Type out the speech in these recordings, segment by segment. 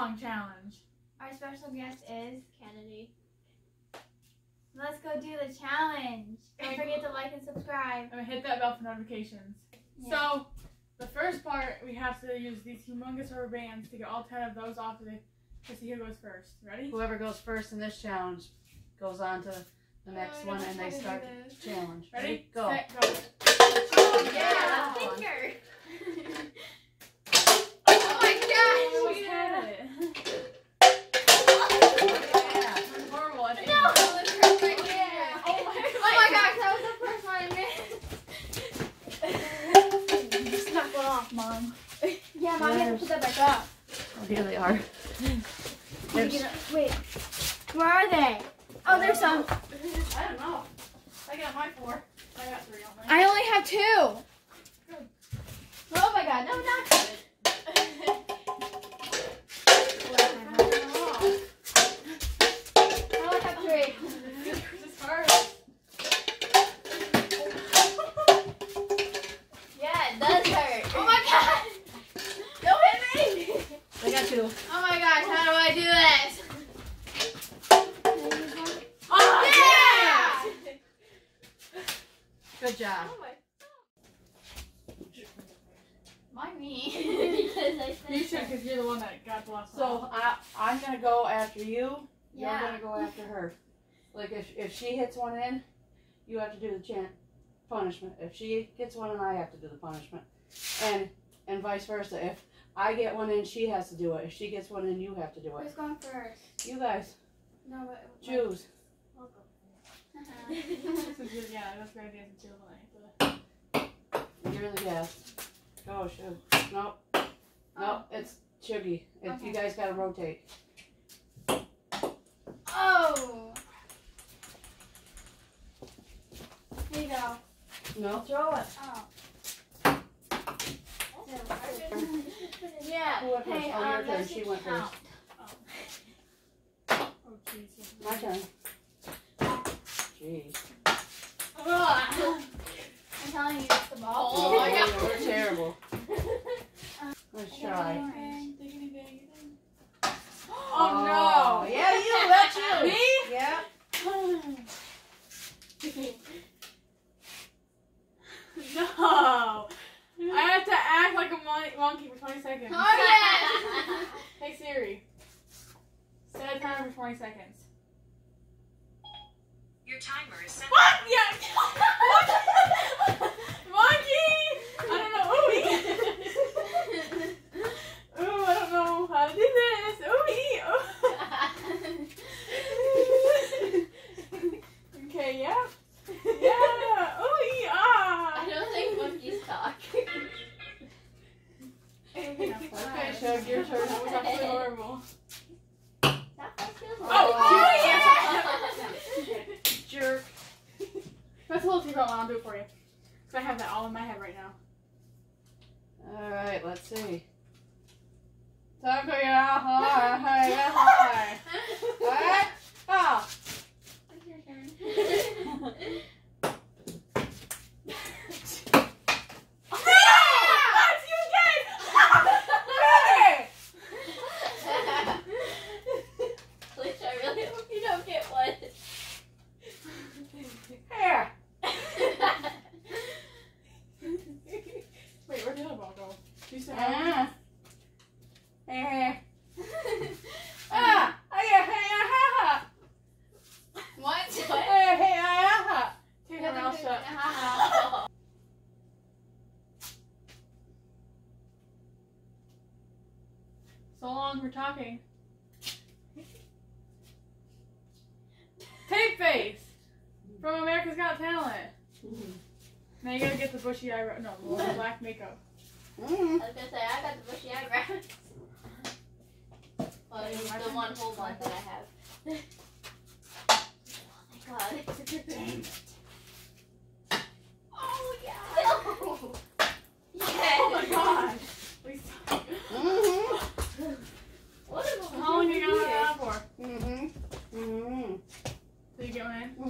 pong challenge. Our special guest is Kennedy. Let's go do the challenge. Don't forget to like and subscribe. And hit that bell for notifications. Yeah. So, the first part, we have to use these humongous rubber bands to get all 10 of those off of it to see who goes first. Ready? Whoever goes first in this challenge goes on to the next one and they start the challenge. Ready? Go. Set, go. Oh, yeah. Finger. Oh my I gosh! almost had it. Yeah. It's horrible. I think. No. Yeah. Oh my gosh, that was the first one I missed. Knock one off, Mom. Yeah, Mom, you have to put that back up. Oh, here they are. Wait, where are they? Oh, there's some. I don't know. I got my 4. I got 3 on mine. I only have 2. Good. Oh my god, no, not good. I only have 3. This is hard. Yeah, it does hurt. Oh my god! Don't hit me! I got 2. Oh my gosh, how do I do this? Oh, Yeah! Good job. Oh my. Why me? Because I said You should, because you're the one that got the last one. So I'm going to go after you. Yeah. You're going to go after her. Like if she hits one in, you have to do the punishment. If she gets one in, I have to do the punishment. And vice versa. If I get one in, she has to do it. If she gets one in, you have to do Who's it. going first? You guys, No, but choose. This is good, yeah, that's a great idea to do. You're the guest. Go, Shug. Nope. Nope, it's Chuggy. You Okay. guys got to rotate. Oh! Here you go. No? Throw it. Oh. Yeah. Who went first? Hey, Oh, your turn. let's She went count. first. Oh, Jesus. My turn. Jeez. Ugh. I'm telling you, it's the ball. Oh my God. We're terrible. Let's try. Oh, no. Yeah, you. That's you. Me? Yeah. No. I have to act like a monkey for 20 seconds. Oh, Hey, Siri. Set a timer for 20 seconds. Your timer is set. What? Yeah. Monkey! I don't know. Ooh. Ooh, I don't know how to do this. Ooh. Okay, yeah. Yeah. Ooh, ah. I don't think monkeys talk. Okay, Shug, your turn. That was absolutely horrible. That feels Oh, yeah. Jerk. That's a little too hard. I'll do it for you. Because I have that all in my head right now. All right, let's see. Taco ya high, ya high. What? Oh. It's your turn. Please, I really hope you don't get one. Here. Wait, where did the ball go? You said how? what? Take your mouth shut. So long for talking. Tape face from America's Got Talent. Now you gotta get the bushy eyebrow. No, the black makeup. I was gonna say, I got the bushy eyebrows. Well, it's the one whole one that I have. Oh my god. Dang. Oh yeah. No. Yes. Oh my god. Please stop. What is How long you got that for? Mm-hmm. Did you get one in?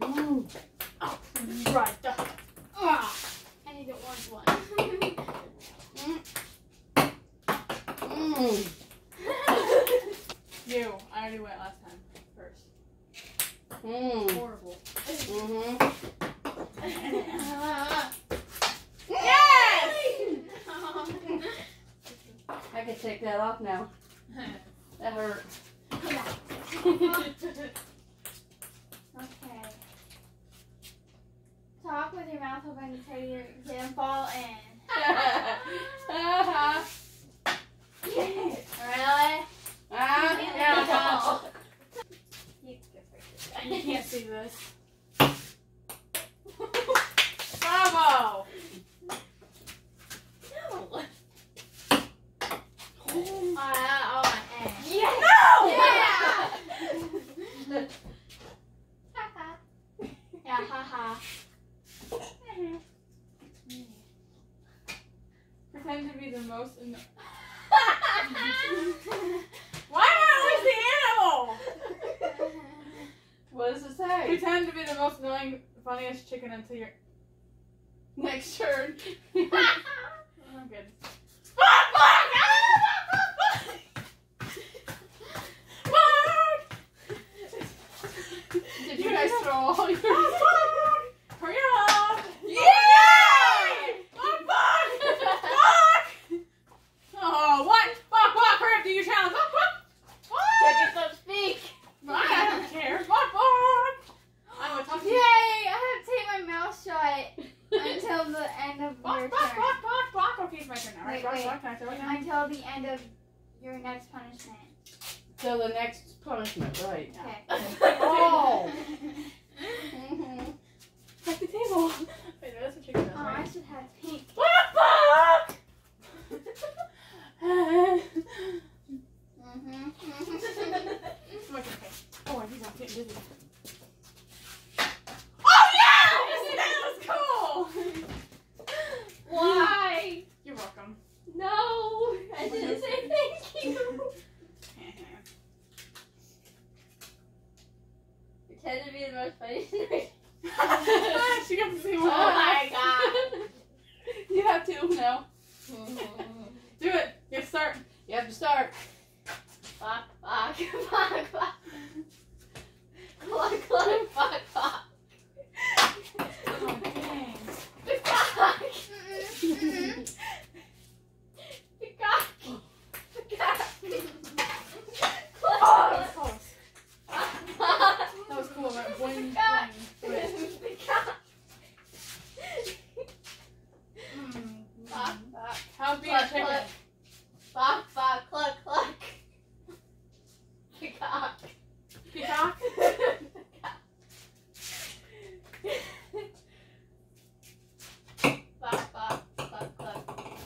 Mm-hmm. Right. I need to orange one. Mm. Horrible. Mm-hmm. Yes! I can take that off now. That hurt. Okay. Talk with your mouth open until you didn't fall in. Really? Yeah. You go first. You can't see this. Bravo! No. Oh, my hand. Yes. No! Yeah! Yeah, haha. Pretend to be the most Why am I always the animal? What does it say? Pretend to be the most annoying, funniest chicken until you're. Next turn. I'm good. Did you guys throw all your... Hurry up! Yay! Fuck! Oh, what? Fuck! Hurry up, do your challenge! Fuck! Chickens don't speak. I don't care. Fuck! I'm gonna talk to Yay! you. I have to take my mouth shut until the end of your turn. Fuck! Okay, it's my turn now. Right? Wait, wait. Fuck, can I throw it now? Until the end of your next punishment. So the next punishment, right? Okay. Oh! Mm-hmm. Fuck the table. Wait, that's what chicken does, Oh, I right? should have pink. Fuck! Oh, he's not getting dizzy. Oh, yeah! That was cool! Why? You're welcome. No, I didn't say thank you. Pretend to be the most funny. She got the same Oh one. my god. You have to now. Do it. You have to start. You have to start. Fuck. Cluck, cluck, fuck. Oh, dang. Peacock. Peacock. Oh, that was close. That was cool. Right? Boing, boing. Do it. How's being a chicken? Fuck, cluck, cluck. Peacock. Peacock? Fuck, cluck, cluck.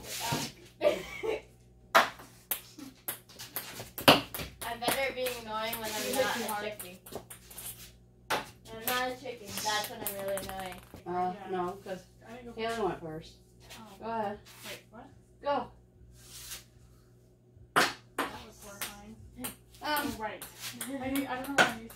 I'm better at being annoying when I'm not a chicken. When I'm not a chicken, that's when I'm really annoying. No, because I didn't go Taylor went first. Oh, Go ahead. wait, what? Go. That was horrifying. Um, Oh, right. I don't know what I need.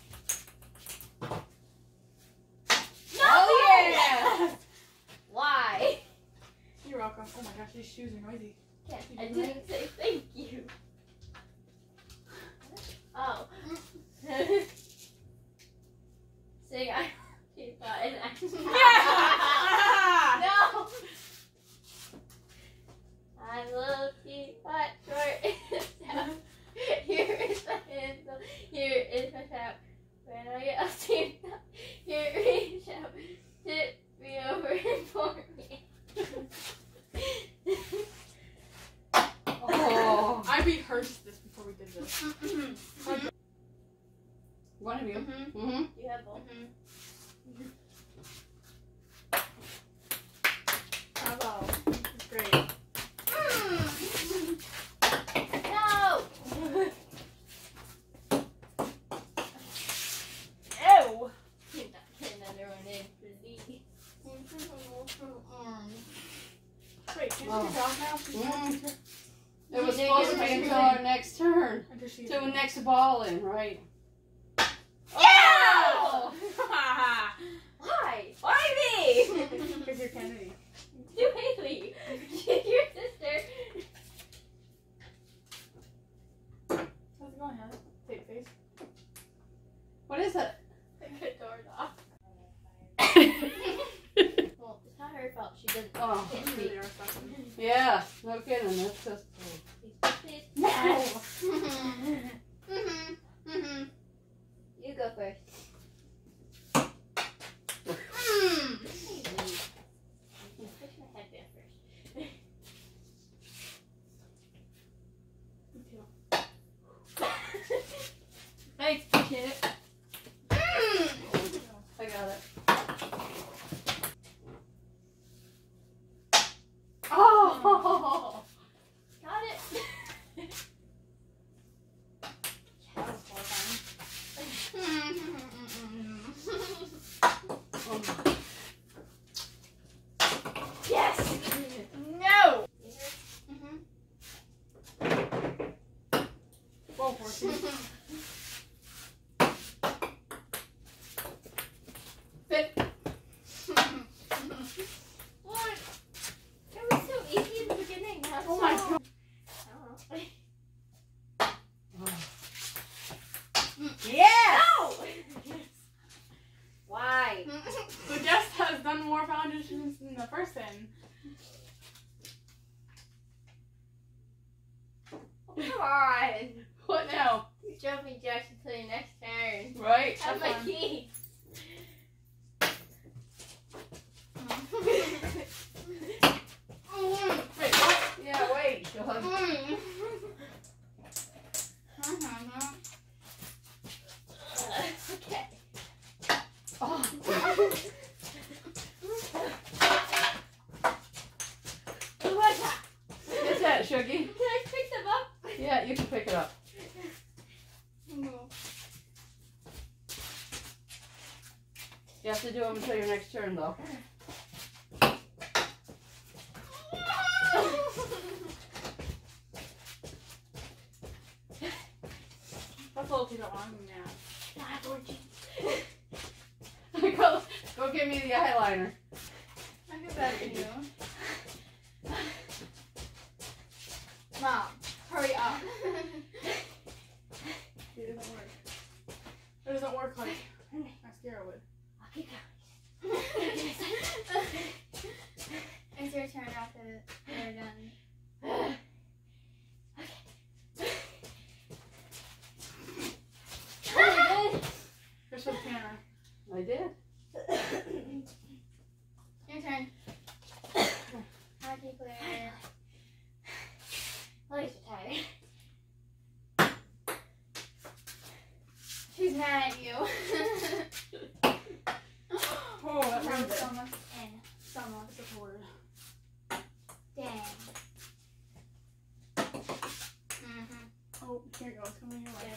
Oh, yeah! Why? You're welcome. Oh my gosh, these shoes are noisy. I didn't say thank you. Oh. Sing I Peacock and Yeah! No! I'm a little teapot, short and stout. Here is my handle, here is my shout. When I get up teamed up, here reach out. Tip me over and pour me. Oh. I rehearsed this before we did this. One of you. Mhm. Mm-hmm. You have both. Bravo. This is great. No! Ew! You're not getting another one in for me. Wait, can you Oh. take it off now? It was You didn't supposed to get be it. until our next turn. Until she. To the next ball in, right? Oh! Haha! Why? Why me? Because you're Kennedy. Do Haley. Your sister. How's it going, Hannah? Take face. What is it? I couldn't Oh, You really are sucking. yeah, no kidding. That's just. No. You go first. Push my head back first. Me too. Thanks, appreciate it. I got it. Oh! Got it. Yes. No. Mhm. Whoa, Horsey. Sit. What? It was so easy in the beginning. Now Oh my so- god. Yes! No! Why? The guest has done more foundations than the person. Come on. What now? Jumping jacks until your next turn. Right? Have my fun. key. Wait, what? Yeah, wait, Sean. Okay. Oh. What's that? What's that, Shuggy? Can I pick them up? Yeah, you can pick it up. You have to do them until your next turn, though. That's a little too long now. Go give me the eyeliner. I'll give that to you. Mom, hurry up. It doesn't work. It doesn't work like mascara would. It's your turn after they're done. Here's for the camera. I did. Your turn. Happy Claire. At least you're tired. She's mad at you. Oh, that That ruined was it. almost in. It's almost. That's a word. Dang. Oh, here it goes. Come in your way.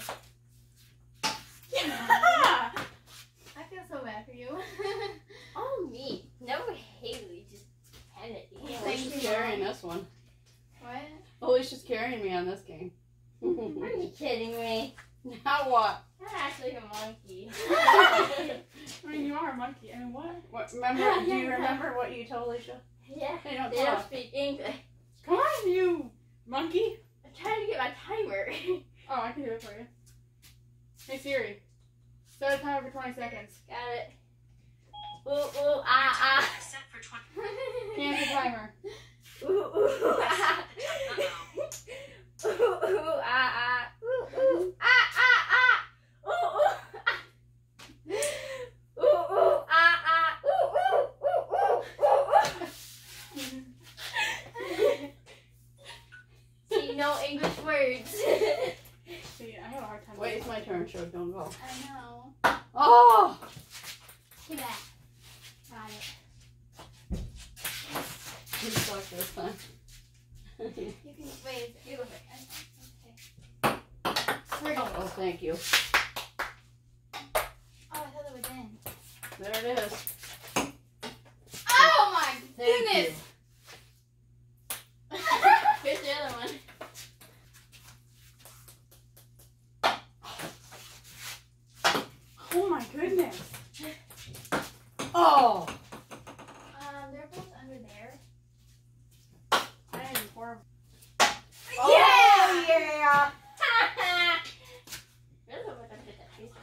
Yeah. I feel so bad for you. Oh, me. Never Haley. Just Kennedy. Alicia's carrying this one. What? Alicia's carrying me on this game. Are you kidding me? Now what? I'm actually a monkey. I mean, you are a monkey. I mean, what? Remember? Do you remember what you told Alicia? Yeah. Hey, don't They don't talk. speak English. Come on, you monkey. I'm trying to get my timer. Oh, I can do it for you. Hey Siri, set a timer for 20 seconds. Got it. Ooh, ooh, ah, Set for 20. ah. Cancel timer. Ooh, ooh, ah. Ooh, ooh, ah, ah. Ooh, ooh, ah, ah, ah. Ooh, ooh, ah. Ooh, ooh, ah, ah. Ooh, ooh, ooh, ooh, ooh. See, no English words. See, I have a hard time. Wait, it's my turn, so don't go. I know. Oh! Give that. Got it. You suck this time. You can wait. You go first. Okay. Oh, thank you. Oh, I thought it was in. There it is. Oh my Thank goodness! Here's the other one. Oh my goodness. Oh! They're both under there. I am horrible. Oh, yeah! Really would have put that piece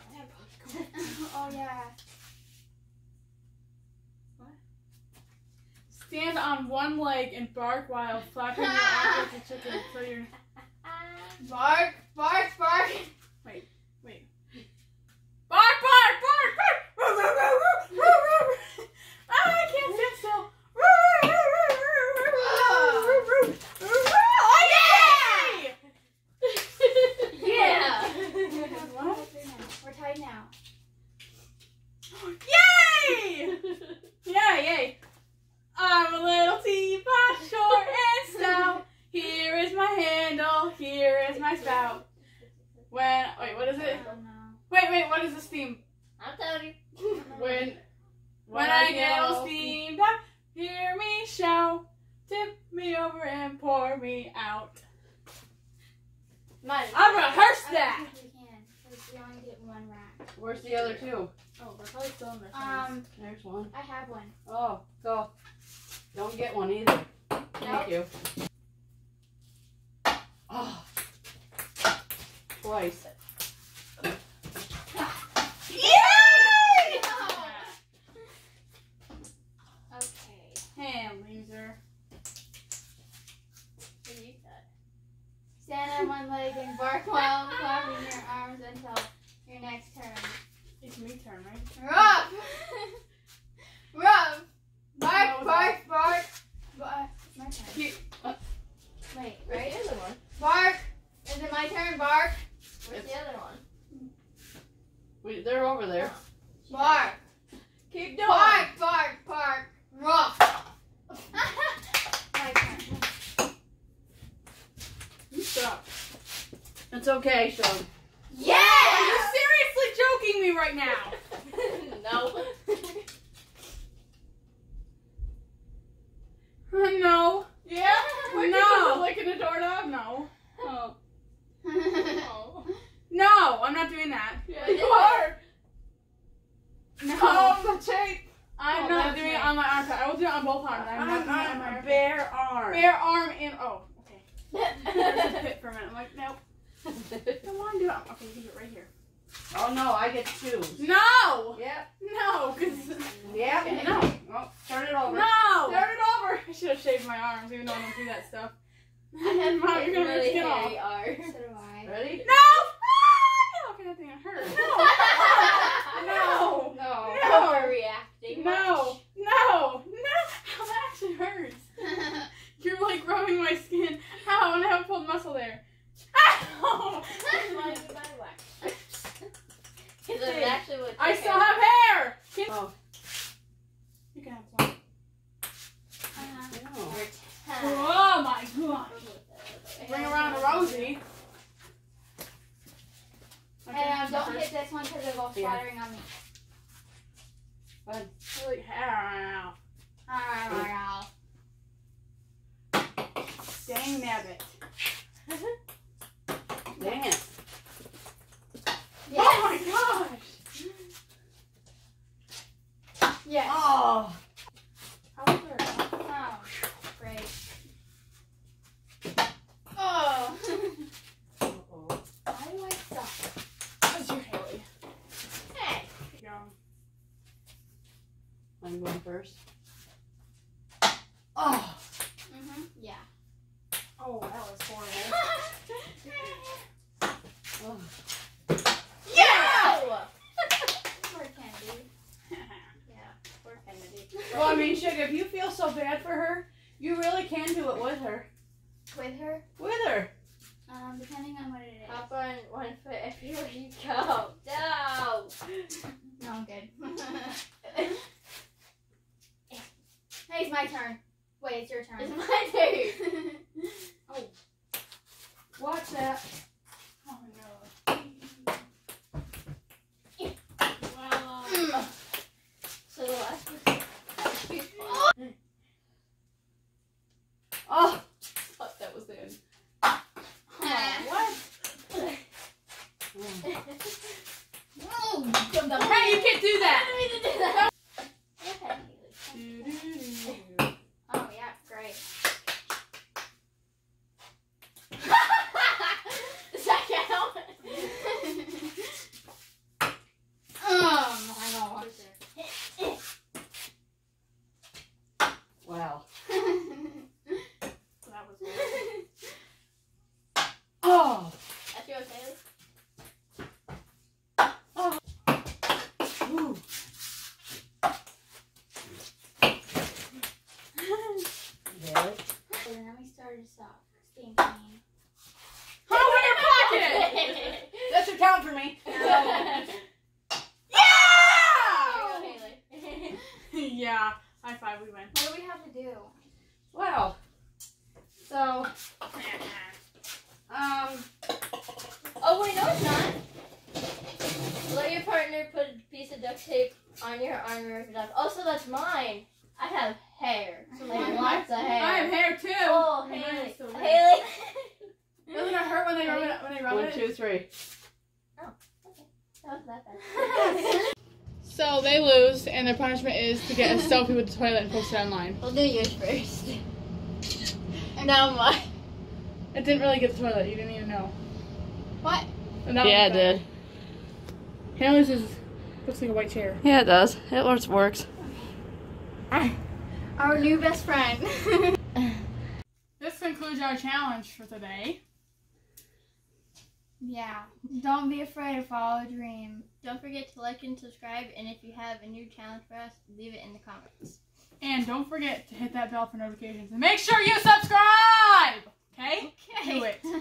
on. Oh yeah. stand on one leg and bark while flapping your arms like a chicken. So you're Bark, bark, bark. wait. Bark, bark, bark, bark. I can't stand still. Yeah. What? We're tied now. Yay! Yay! I'm a little teapot, short and stout. Here is my handle, here is my spout. Wait, what is it? Oh no. Wait, what is this theme? I'm telling you. When I get all steamed up, hear me shout, tip me over and pour me out. I rehearsed that. I don't think we can, because we only get one rack. Where's the other two? Oh, we're probably still in their phones. There's one. I have one. Oh, go. Don't get one either. Thank you. Oh. Twice. Yay! Okay. Hey, loser. Stand on one leg and bark while flapping your arms until your next turn. It's me turn, right? Ruff! Ruff! Bark, No, bark, bark. It's my turn. Wait, right? Where's the other one? Bark! Is it my turn? Bark! Where's the other one? They're over there. Bark! Keep doing Bark, bark, bark. Ruff! My turn. You suck. It's okay, Sean. Yeah! Are you seriously joking me right now? No. No. Yeah? No. Licking a doorknob? No. Oh. No, I'm not doing that. Yeah, you are. No. The tape. I'm Oh, not that's doing it right. on my arm. I will do it on both arms. I'm not doing it on my arm. bare arm. Bare arm and okay. There's a pit for a minute. I'm like, nope. I don't want to do it. Okay, you can do it right here. Oh no, I get to choose. No. Yep. No, because Yep. no. Oh, turn it over. No. Turn it over. I should have shaved my arms, even though I don't do that stuff. I have Mom, you're gonna rip really skin off. hairy arms. So do I. Ready? No! Ah, okay, that thing hurt. No! No. No! Overreacting. No! No! No! Ow, that actually hurts. You're like rubbing my skin. Ow, and I haven't pulled muscle there. Ow! Because that's actually what I still have hair! Oh. You can have some. No. Oh my gosh. Bring around a Rosie. And don't hit this one because it'll go splattering on me. Really hair. Dang nabbit. Dang it. Yes. Oh my gosh! Yes. Oh. How was her? Oh, great. Oh. Uh-oh. Why do I suck? How's your Haley? Hey. Go. I'm going first. Oh. Yeah. Oh, that was horrible. Oh. Yeah! Poor Kennedy. Yeah, poor Kennedy. Well, I mean, Sugar, if you feel so bad for her, you really can do it with her. With her? With her. Depending on what it is. Hop on one foot everywhere you go. No! No, I'm good. Hey, it's my turn. Wait, it's your turn. It's my turn. Watch that. Oh no. Wow. So the last one. Oh. Thought that was the end. What? Dum-dum. Hey, you can't do that! Oh, yeah, great. Yeah, high five, we win. What do we have to do? Well, so, Oh wait, no, it's not. Let your partner put a piece of duct tape on your arm and rip it off. Also, that's mine. I have hair. Like lots of hair. I have hair too. Oh, And mine Haley. is so red. Haley. Doesn't it hurt when they rub it? When they rub 1, it? 2, 3. That was that bad. So they lose, and their punishment is to get a selfie with the toilet and post it online. We'll do yours first. Now mine. It didn't really get the toilet. You didn't even know. What? Yeah, it did. Haley's looks like a white chair. Yeah, it does. It works. Our new best friend. This concludes our challenge for today. Yeah. Don't be afraid to follow a dream. Don't forget to like and subscribe, and if you have a new challenge for us, leave it in the comments. And don't forget to hit that bell for notifications. And make sure you subscribe! Okay? Okay. Do it.